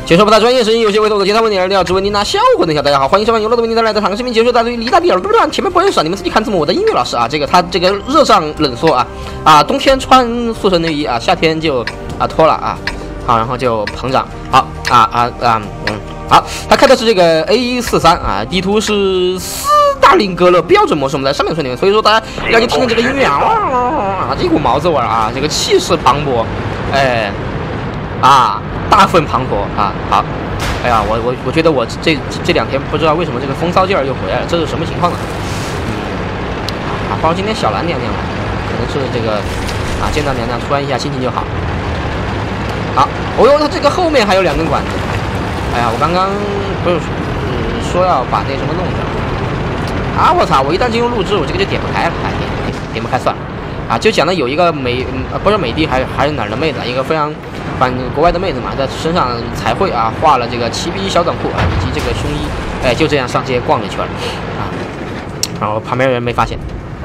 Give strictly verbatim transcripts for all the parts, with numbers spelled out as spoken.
解说不太专业，声音有些微透的，其他问题来聊，只问你拿效果的小。大家好，欢迎收看游乐的问题带来的长视频解说大队离大地耳朵短，前面不认识啊，你们自己看字幕。我的音乐老师啊，这个他这个热胀冷缩啊啊，冬天穿塑身内衣啊，夏天就啊脱了啊，好，然后就膨胀，好啊啊啊嗯，好，他开的是这个 A 四三啊，地图是斯大林格勒标准模式，我们在上面说里面，所以说大家要去听听这个音乐啊啊，这股毛子味啊，这个气势磅礴，哎啊。大愤磅礴啊！好，哎呀，我我我觉得我这这两天不知道为什么这个风骚劲儿又回来了，这是什么情况呢？嗯，啊，包括今天小兰娘娘来，可能是这个啊见到娘娘突然一下心情就好。好，哦哟，它这个后面还有两根管子。哎呀，我刚刚不是嗯说要把那什么弄掉啊！我操，我一旦进入录制，我这个就点不开了，哎，点点不开算了。啊，就讲的有一个美，呃，不是美的，还还是哪儿的妹子，一个非常，反正国外的妹子嘛，在身上彩绘啊，画了这个齐逼小短裤啊，以及这个胸衣，哎，就这样上街逛了一圈啊，然后旁边人没发现，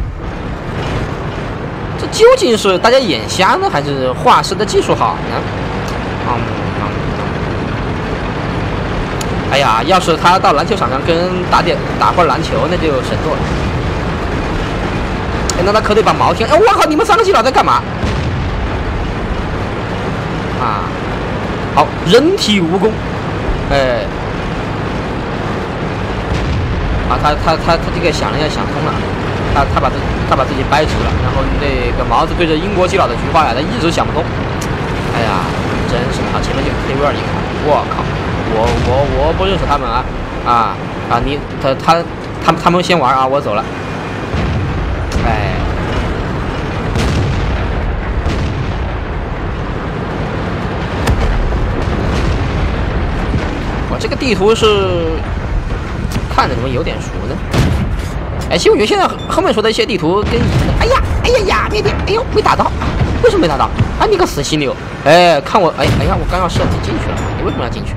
这究竟是大家眼瞎呢，还是画师的技术好呢？嗯嗯，哎呀，要是他到篮球场上跟人打点打会篮球，那就神作了。哎，那他可得把毛天！哎，我靠，你们三个基佬在干嘛？啊，好，人体蜈蚣，哎，啊，他他他他这个想了一下，想通了，他他把自他把自己掰直了，然后那个毛子对着英国基佬的菊花呀，他一直想不通。哎呀，真是的，前面就 K 威尔一看，我靠，我我我不认识他们啊啊啊！你他他他他们先玩啊，我走了。哎，我这个地图是看着怎么有点熟呢？哎，其实我觉得现在后面说的一些地图跟以前的，哎呀，哎呀呀，别别，哎呦，没打到，为什么没打到？啊，你个死犀牛！哎，看我，哎哎呀，我刚要射击进去了，你为什么要进去？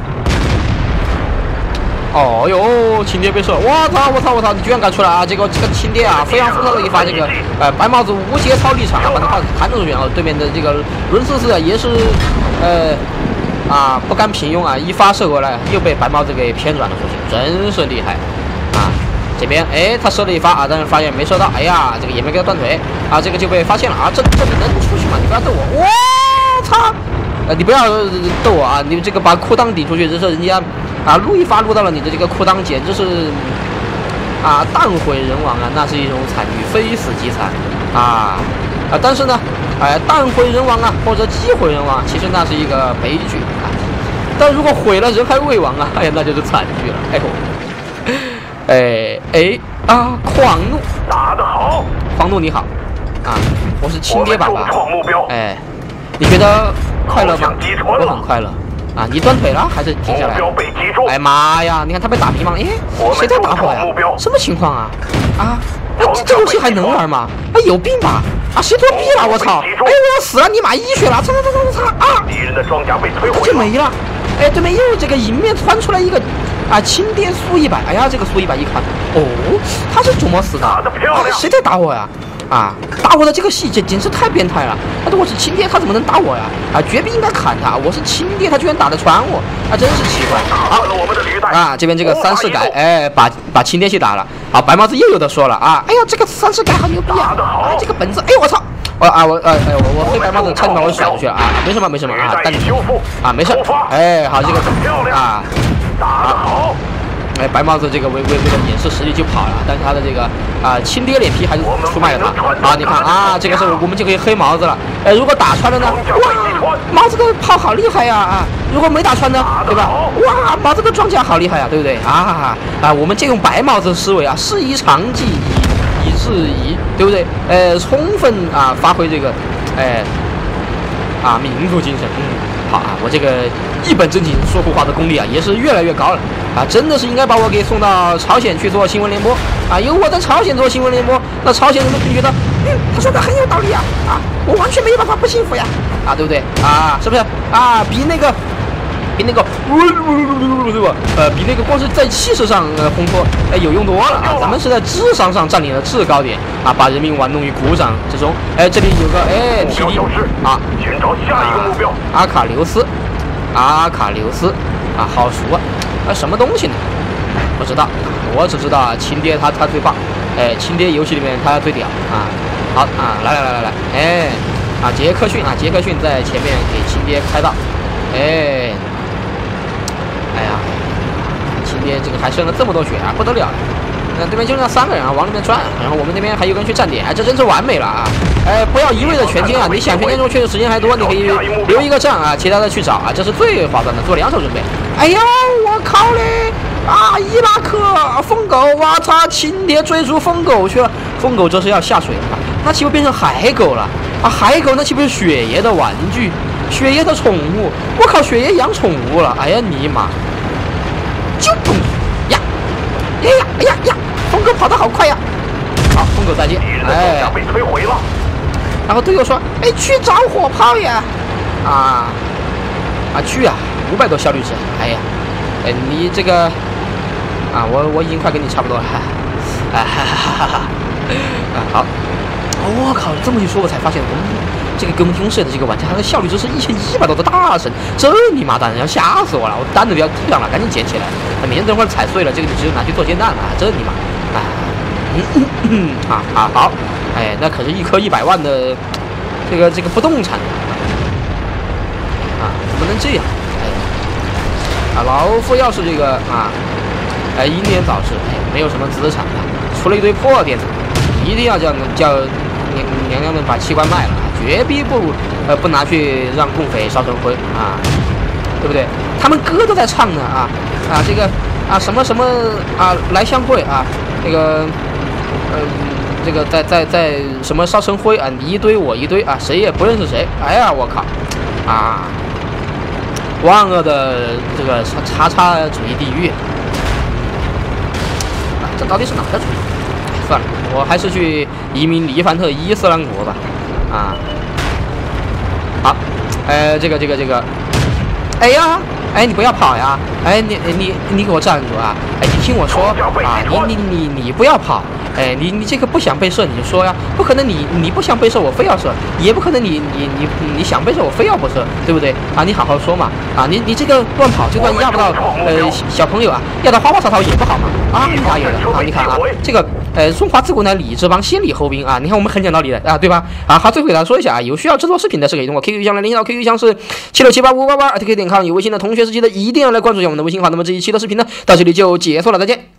哦哟，青蝶被射！我操我操我操！你居然敢出来啊！这个这个青蝶啊，非常复杂的一发这个呃白帽子无节操立场啊，把那炮子弹出去，然后对面的这个伦斯斯啊也是呃啊不甘平庸啊，一发射过来又被白帽子给偏转了出去，真是厉害啊！这边哎他射了一发啊，但是发现没射到，哎呀这个也没给他断腿啊，这个就被发现了啊！这这你能出去吗？你不要逗我！我操！呃你不要逗我啊！你这个把裤裆抵出去，这是人家。啊，撸一发撸到了你的这个裤裆，简直是啊，荡毁人亡啊！那是一种惨剧，非死即残啊啊！但是呢，哎，荡毁人亡啊，或者击毁人亡，其实那是一个悲剧啊。但如果毁了人还未亡啊，哎呀，那就是惨剧了。哎呦，哎哎啊，狂怒， 打得好， 狂怒你好啊，我是亲爹爸爸。哎，你觉得快乐吗？我很快乐。啊！你断腿了还是停下来了？哎妈呀！你看他被打皮吗？哎，谁在打我呀？什么情况啊？啊！哎，这这游戏还能玩吗？哎，有病吧？啊，谁作弊了？我操！哎，我要死了！尼玛一血了！操操操操操！啊！ 敌人的装甲被摧毁， 就没了。哎，对面又这个迎面窜出来一个啊，青蝶苏一百。哎呀，这个苏一百一看，哦，他是怎么死的？ 打得漂亮！ 谁在打我呀？啊，打我的这个细节简直太变态了！啊，我是青蝶，他怎么能打我呀？啊，绝壁应该砍他！我是青蝶，他居然打得穿我，啊，真是奇怪！ 好，我们的履带啊，这边这个三世改，哎，把把青蝶去打了。好，白帽子又有的说了啊！哎呀，这个三世改好牛逼啊！啊，这个本子，哎我操！我啊我呃哎我我黑白帽子差点把我甩出去了啊！没什么没什么啊，但啊没事，哎好这个啊打得好。 哎，白帽子这个为为为了掩饰实力就跑了，但是他的这个啊、呃、青蝶脸皮还是出卖了他啊！你看啊，这个时候我们就可以黑毛子了。哎，如果打穿了呢？哇，毛子的炮好厉害呀啊！如果没打穿呢，对吧？哇，毛子的装甲好厉害呀，对不对啊？啊，我们借用白帽子思维啊，师夷长技以以制夷，对不对？呃，充分啊发挥这个哎啊民族精神，嗯。好啊，我这个一本正经说胡话的功力啊，也是越来越高了啊！真的是应该把我给送到朝鲜去做新闻联播啊！有我在朝鲜做新闻联播，那朝鲜人们就觉得，嗯，他说的很有道理啊啊！我完全没有办法不信服呀啊，对不对啊？是不是啊？比那个，比那个，对吧？呃，比那个光是在气势上呃烘托，哎，有用多了啊！咱们是在智商上占领了制高点啊，把人民玩弄于股掌之中。哎，这里有个哎 T D 啊， 寻找下一个目标。 阿卡琉斯， 阿卡琉斯啊，好熟啊！啊，什么东西呢？不知道，我只知道啊，亲爹他他最棒，哎，亲爹游戏里面他最屌啊！好啊，来来来来来，哎，啊，杰克逊啊，杰克逊在前面给亲爹开道，哎，哎呀，亲爹这个还剩了这么多血啊，不得了！那对面就那三个人啊，往里面转，然后我们那边还有个人去站点，哎，这真是完美了啊！哎，不要一味的全清啊，你想全清中确实时间还多，你可以留一个站啊，其他的去找啊，这是最划算的，做两手准备。哎呀，我靠嘞！啊，伊拉克疯狗，我操！亲爹追逐疯狗去了，疯狗这是要下水了，那岂不变成海狗了？啊，海狗那岂不是雪爷的玩具，雪爷的宠物？我靠，雪爷养宠物了！哎呀，尼玛！就砰呀！哎呀，哎呀呀！疯狗跑得好快呀！好，疯狗再见。哎， 被摧毁了。 然后队友说：“哎，去找火炮呀！”啊啊，去啊！五百多效率值，哎呀，哎，你这个啊，我我已经快跟你差不多了，哈，啊哈哈哈哈，啊好，我靠，这么一说，我才发现我们这个跟我们同事的这个玩家，他的效率值是一千一百多的大神，这你妈蛋，要吓死我了！我单子都要地上了，赶紧捡起来，那明天等会儿踩碎了，这个你只有拿去做煎蛋了，这你妈，啊，嗯嗯嗯，啊啊好，哎，那可是一颗一百万的这个这个不动产啊，怎么能这样？啊，老夫要是这个啊，哎，英年早逝，哎，没有什么资产了，出了一堆破电子，一定要叫叫娘娘娘们把器官卖了，绝逼不呃不拿去让共匪烧成灰啊，对不对？他们歌都在唱呢啊啊，这个啊什么什么啊来相会啊，那个呃这个在在在什么烧成灰啊，你一堆我一堆啊，谁也不认识谁，哎呀我靠啊！万恶的这个叉叉主义地狱啊，这到底是哪的主义？算了，我还是去移民黎凡特伊斯兰国吧。啊，好，呃，这个这个这个，哎呀，哎，你不要跑呀！哎，你你你给我站住啊！哎，你听我说啊，你你你你不要跑！哎，你你这个不想被射你就说呀，不可能你你不想被射我非要射，也不可能你你你你想被射我非要不射，对不对啊？你好好说嘛啊！你你这个乱跑就算压不到呃小朋友啊，压到花花草草也不好嘛啊！哪有的啊？你看啊，这个呃中华自古乃礼之邦，先礼后兵啊！你看我们很讲道理的啊，对吧？啊，好，最后给大家说一下啊，有需要制作视频的是可以通过 Q Q 邮箱来联系到 Q Q 邮箱是七六七八五八八 T K 点 com， 有微信的同学是记得一定要来关注一下我们的微信号。那么这一期的视频呢，到这里就结束了，再见。